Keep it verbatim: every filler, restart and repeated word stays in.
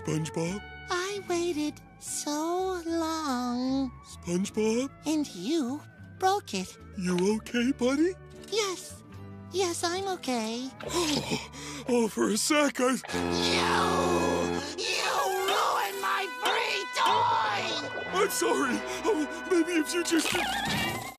SpongeBob? I waited so long. SpongeBob? And you broke it. You okay, buddy? Yes. Yes, I'm okay. Oh, for a sec, I... You! You ruined my free toy! I'm sorry. Oh, maybe if you just...